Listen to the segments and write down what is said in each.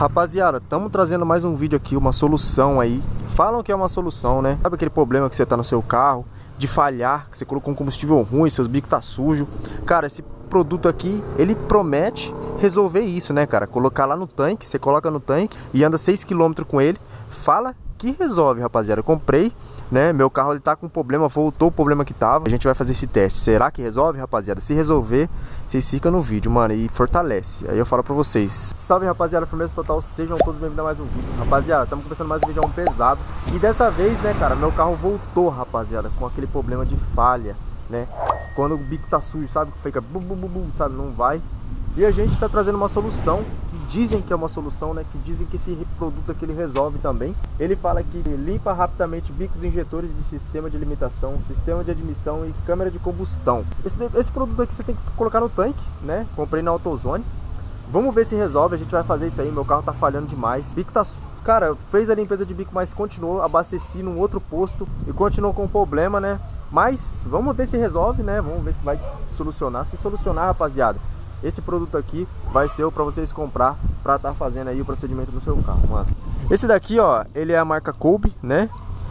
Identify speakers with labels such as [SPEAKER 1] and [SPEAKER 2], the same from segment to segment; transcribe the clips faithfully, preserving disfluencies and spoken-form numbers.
[SPEAKER 1] Rapaziada, estamos trazendo mais um vídeo aqui, uma solução aí. Falam que é uma solução, né? Sabe aquele problema que você tá no seu carro, de falhar, que você colocou um combustível ruim, seus bicos tá sujo. Cara, esse produto aqui, ele promete resolver isso, né, cara? Colocar lá no tanque, você coloca no tanque e anda seis quilômetros com ele. Fala que resolve, rapaziada. Eu comprei, né? Meu carro ele tá com problema, voltou o problema que tava. A gente vai fazer esse teste. Será que resolve, rapaziada? Se resolver, vocês ficam no vídeo, mano, e fortalece. Aí eu falo pra vocês. Salve, rapaziada, firmeza total. Sejam todos bem-vindos a mais um vídeo. Rapaziada, estamos começando mais um vídeo pesado. E dessa vez, né, cara, meu carro voltou, rapaziada, com aquele problema de falha, né? Quando o bico tá sujo, sabe? Que fica bum, bum, bum, bum, sabe? Não vai. E a gente tá trazendo uma solução, que dizem que é uma solução, né? Que dizem que esse produto aqui ele resolve também. Ele fala que limpa rapidamente bicos injetores de sistema de limitação, sistema de admissão e câmera de combustão. Esse, esse produto aqui você tem que colocar no tanque, né? Comprei na AutoZone. Vamos ver se resolve, a gente vai fazer isso aí. Meu carro tá falhando demais. Bico tá... Cara, fez a limpeza de bico, mas continuou, abasteci num outro posto e continuou com o problema, né? Mas vamos ver se resolve, né? Vamos ver se vai solucionar. Se solucionar, rapaziada, esse produto aqui vai ser o para vocês comprar para estar tá fazendo aí o procedimento do seu carro, mano. Esse daqui, ó, ele é a marca Kolbe, né?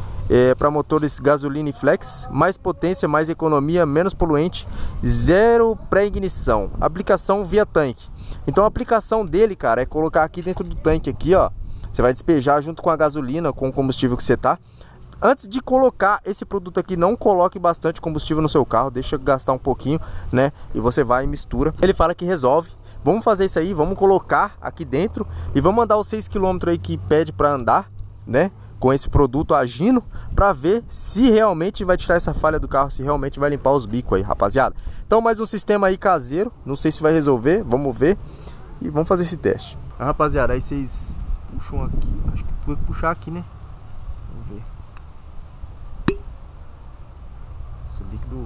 [SPEAKER 1] É para motores gasolina e flex, mais potência, mais economia, menos poluente, zero pré-ignição, aplicação via tanque. Então a aplicação dele, cara, é colocar aqui dentro do tanque aqui, ó. Você vai despejar junto com a gasolina, com o combustível que você tá. Antes de colocar esse produto aqui, não coloque bastante combustível no seu carro, deixa gastar um pouquinho, né? E você vai e mistura. Ele fala que resolve. Vamos fazer isso aí, vamos colocar aqui dentro e vamos andar os seis quilômetros aí que pede para andar, né? Com esse produto agindo, para ver se realmente vai tirar essa falha do carro, se realmente vai limpar os bicos aí, rapaziada. Então mais um sistema aí caseiro, não sei se vai resolver, vamos ver e vamos fazer esse teste. Ah, rapaziada, aí vocês puxam aqui, acho que vou puxar aqui, né? Vamos ver. Esse líquido...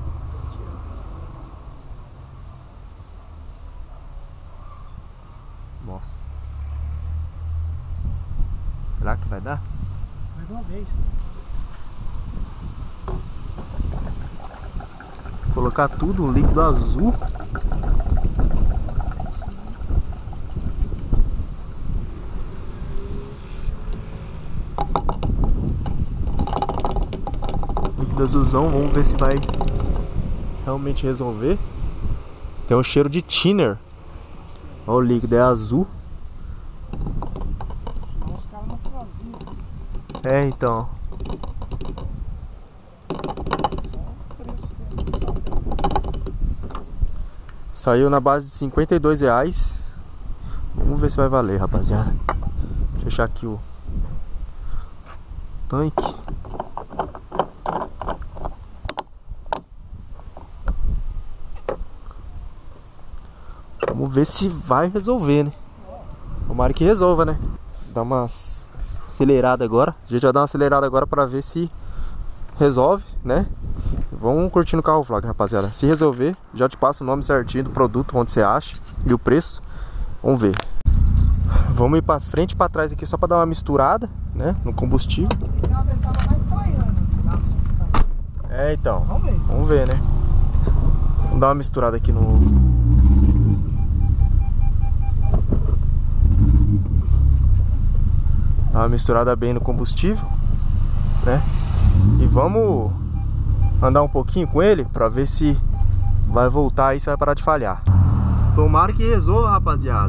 [SPEAKER 1] Nossa. Será que vai dar?
[SPEAKER 2] Mais uma vez.
[SPEAKER 1] Colocar tudo, um líquido azul. Líquido azulzão, vamos ver se vai realmente resolver. Tem um cheiro de thinner. Olha o líquido, é azul. É, então. Saiu na base de cinquenta e dois reais. Vamos ver se vai valer, rapaziada. Vou fechar aqui o tanque. Vamos ver se vai resolver, né? Tomara que resolva, né? Dá umas acelerada agora. A gente vai dar uma acelerada agora para ver se resolve, né? Vamos curtindo o carro vlog, rapaziada. Se resolver, já te passo o nome certinho do produto, onde você acha e o preço. Vamos ver. Vamos ir para frente e para trás aqui só para dar uma misturada, né? No combustível. É, então. Vamos ver. Vamos ver, né? Vamos dar uma misturada aqui no... Dá uma misturada bem no combustível, né? E vamos andar um pouquinho com ele pra ver se vai voltar aí, se vai parar de falhar. Tomara que resolva, rapaziada.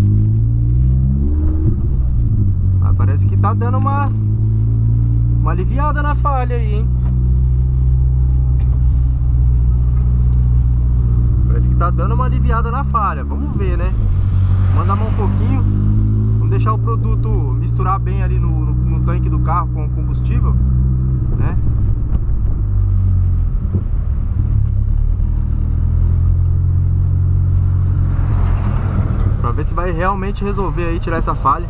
[SPEAKER 1] Ah, parece que tá dando uma, uma aliviada na falha aí, hein? Parece que tá dando uma aliviada na falha. Vamos ver, né? Manda a mão um pouquinho. Vamos deixar o produto misturar bem ali no, no, no tanque do carro com o combustível, né? Pra ver se vai realmente resolver aí, tirar essa falha.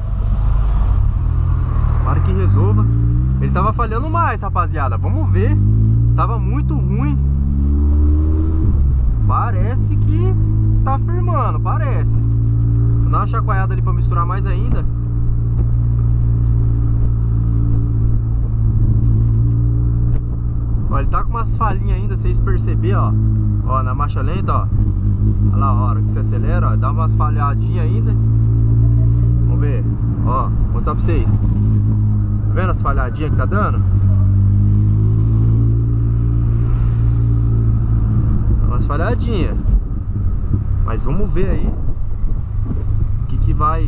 [SPEAKER 1] Para que resolva. Ele tava falhando mais, rapaziada. Vamos ver. Tava muito ruim. Parece que tá firmando, parece. Vou dar uma chacoalhada ali pra misturar mais ainda. Ó, ele tá com umas falhinhas ainda, vocês perceberem, ó. Ó, na marcha lenta, ó. Olha lá a hora que você acelera, ó. Dá umas falhadinhas ainda. Vamos ver. mostrar pra vocês. Tá vendo as falhadinhas que tá dando? Umas falhadinhas. Mas vamos ver aí o que que vai...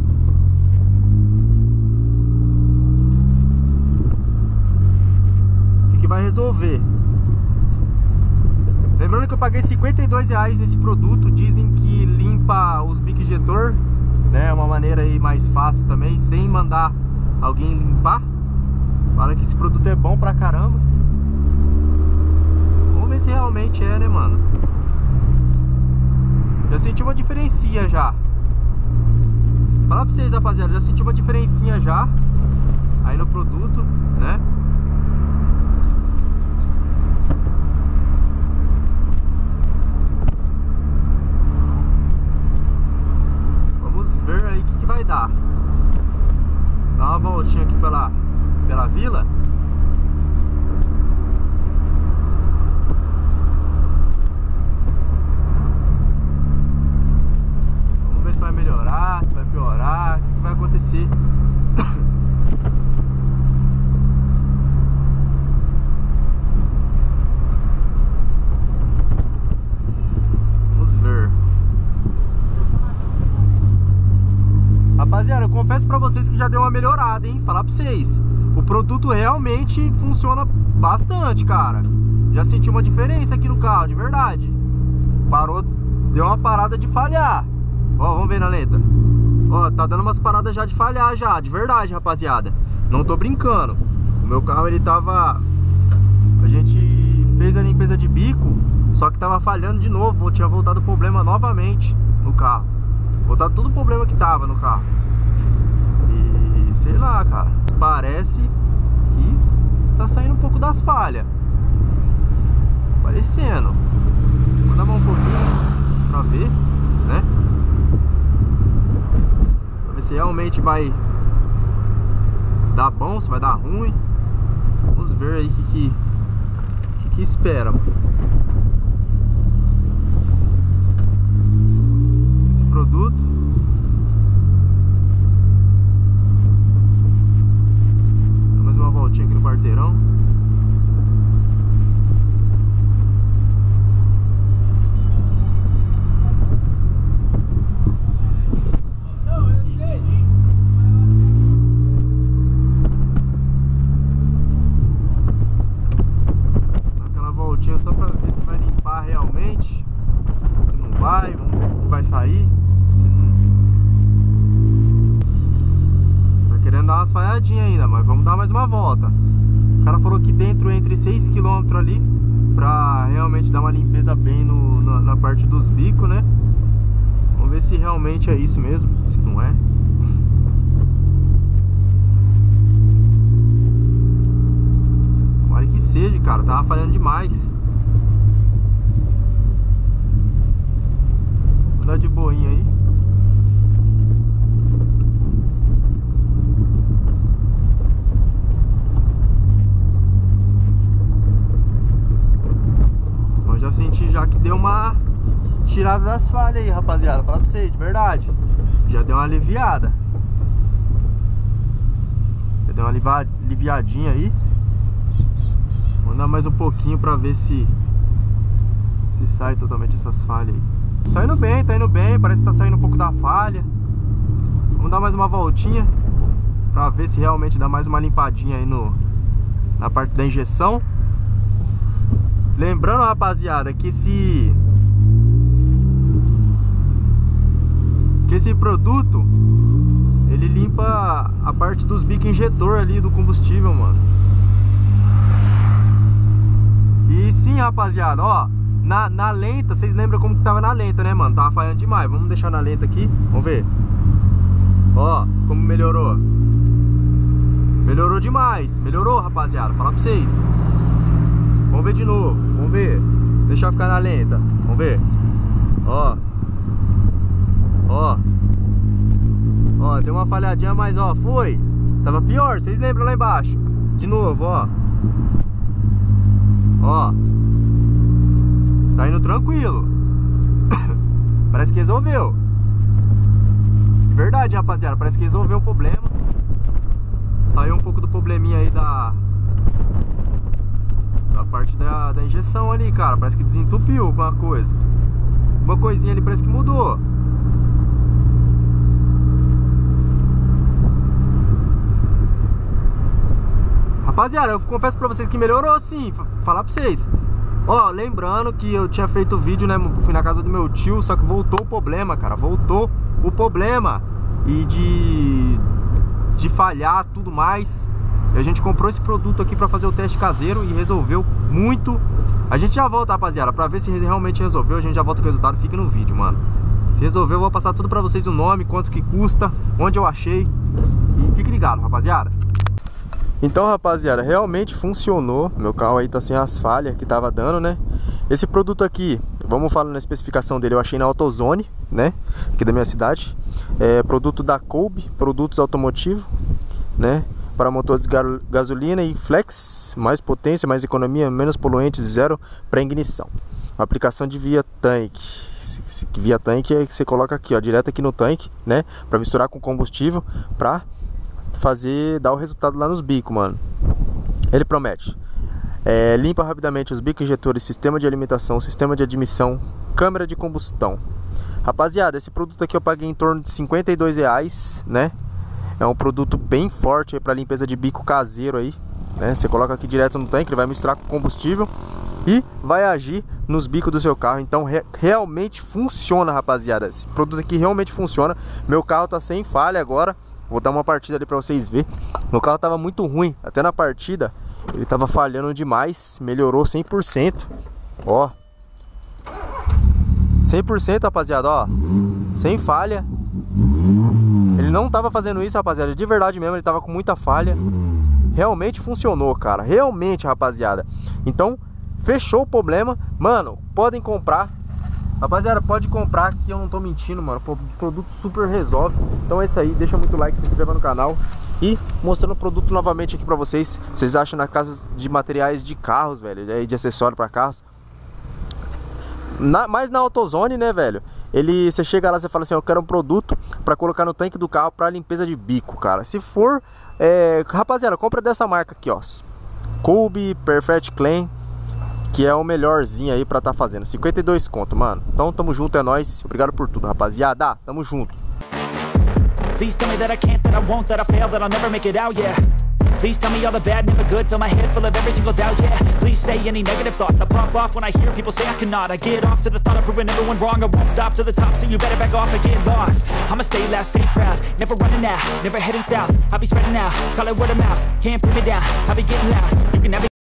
[SPEAKER 1] O que que vai resolver. Lembrando que eu paguei cinquenta e dois reais nesse produto. Dizem que limpa os bico injetor, né? É uma maneira aí mais fácil também, sem mandar alguém limpar. Fala que esse produto é bom pra caramba. Vamos ver se realmente é, né, mano? Já senti uma diferencinha já. Falar pra vocês, rapaziada, já senti uma diferencinha já aí no produto, né? Ver aí o que, que vai dar. Dá uma voltinha aqui pela, pela vila. Vamos ver se vai melhorar, se vai piorar, o que, que vai acontecer. Rapaziada, eu confesso pra vocês que já deu uma melhorada, hein? Falar pra vocês, o produto realmente funciona bastante, cara. Já senti uma diferença aqui no carro, de verdade. Parou, deu uma parada de falhar. Ó, vamos ver na lenta. Ó, tá dando umas paradas já de falhar já, de verdade, rapaziada. Não tô brincando. O meu carro, ele tava... A gente fez a limpeza de bico, só que tava falhando de novo. Tinha voltado o problema novamente no carro. Voltado todo o problema que tava no carro. E sei lá, cara, parece que tá saindo um pouco das falhas. Parecendo. Vou dar um pouquinho pra ver, né? Pra ver se realmente vai dar bom, se vai dar ruim. Vamos ver aí o que que, que que espera, mano. Produto. Dá mais uma voltinha aqui no quarteirão. Dá aquela voltinha só pra ver se vai limpar realmente. Se não vai, vamos ver o que vai sair. Querendo dar umas falhadinhas ainda, mas vamos dar mais uma volta. O cara falou que dentro entre seis quilômetros ali, pra realmente dar uma limpeza bem no, na, na parte dos bicos, né? Vamos ver se realmente é isso mesmo, se não é. Tomara que seja, cara, tava falhando demais. Vou dar de boinha aí. Já senti já que deu uma tirada das falhas aí, rapaziada. Fala pra vocês, de verdade. Já deu uma aliviada. Já deu uma aliviadinha aí. Vou andar mais um pouquinho pra ver se Se sai totalmente essas falhas aí. Tá indo bem, tá indo bem. Parece que tá saindo um pouco da falha. Vamos dar mais uma voltinha pra ver se realmente dá mais uma limpadinha aí no, na parte da injeção. Lembrando, rapaziada, que esse que esse produto ele limpa a parte dos bicos injetor ali do combustível, mano. E sim, rapaziada, ó, na, na lenta, vocês lembram como que tava na lenta, né, mano? Tava falhando demais. Vamos deixar na lenta aqui, vamos ver. Ó, como melhorou. Melhorou demais, melhorou, rapaziada, falar pra vocês. Vamos ver de novo, vamos ver. Deixa eu ficar na lenta, vamos ver. Ó. Ó. Ó, deu uma falhadinha, mas ó, foi. Tava pior, vocês lembram lá embaixo. De novo, ó. Ó. Tá indo tranquilo. Parece que resolveu. De verdade, rapaziada, parece que resolveu o problema. Saiu um pouco do probleminha aí da da parte da, da injeção ali, cara. Parece que desentupiu alguma coisa. Uma coisinha ali parece que mudou. Rapaziada, eu confesso pra vocês que melhorou sim. Falar pra vocês. Ó, lembrando que eu tinha feito vídeo, né? Fui na casa do meu tio, só que voltou o problema, cara. Voltou o problema. E de... de falhar, tudo mais. E a gente comprou esse produto aqui pra fazer o teste caseiro e resolveu muito. A gente já volta, rapaziada, pra ver se realmente resolveu. A gente já volta com o resultado, fique no vídeo, mano. Se resolveu, eu vou passar tudo pra vocês, o nome, quanto que custa, onde eu achei. E fique ligado, rapaziada. Então, rapaziada, realmente funcionou. Meu carro aí tá sem as falhas que tava dando, né? Esse produto aqui, vamos falar na especificação dele, eu achei na AutoZone, né? Aqui da minha cidade. É produto da Kolbe, produtos automotivos, né? Para motores de gasolina e flex, mais potência, mais economia, menos poluentes, zero para ignição. Aplicação de via tanque. Via tanque é que você coloca aqui, ó, direto aqui no tanque, né? Para misturar com combustível, para fazer, dar o resultado lá nos bicos, mano. Ele promete. É, limpa rapidamente os bicos injetores, sistema de alimentação, sistema de admissão, câmera de combustão. Rapaziada, esse produto aqui eu paguei em torno de cinquenta e dois reais, né? É um produto bem forte para limpeza de bico caseiro aí, né? Você coloca aqui direto no tanque, ele vai misturar com combustível e vai agir nos bicos do seu carro. Então re realmente funciona, rapaziada. Esse produto aqui realmente funciona. Meu carro tá sem falha agora. Vou dar uma partida ali pra vocês verem. Meu carro tava muito ruim, até na partida ele tava falhando demais. Melhorou cem por cento. Ó, cem por cento, rapaziada, ó. Sem falha. Ele não tava fazendo isso, rapaziada, de verdade mesmo. Ele tava com muita falha. Realmente funcionou, cara. Realmente, rapaziada. Então, fechou o problema. Mano, podem comprar. Rapaziada, pode comprar, que eu não tô mentindo, mano. O produto super resolve. Então é isso aí, deixa muito like, se inscreva no canal. E mostrando o produto novamente aqui pra vocês. Vocês acham na casa de materiais de carros, velho, de acessório pra carros. Na, mas na AutoZone, né, velho, ele, você chega lá, você fala assim, eu quero um produto pra colocar no tanque do carro pra limpeza de bico, cara. Se for, é, rapaziada, compra dessa marca aqui, ó, Kolbe Perfect Clean, que é o melhorzinho aí pra tá fazendo. Cinquenta e dois conto, mano. Então tamo junto, é nóis. Obrigado por tudo, rapaziada. Tamo junto.
[SPEAKER 2] Please tell me that I can't, that I won't, that I fail, that I'll never make it out, yeah. Please tell me all the bad, never good. Fill my head full of every single doubt, yeah. Please say any negative thoughts. I pop off when I hear people say I cannot. I get off to the thought of proving everyone wrong. I won't stop to the top, so you better back off and get lost. I'ma stay loud, stay proud, never running out, never heading south. I'll be spreading out, call it word of mouth. Can't put me down, I'll be getting loud. You can never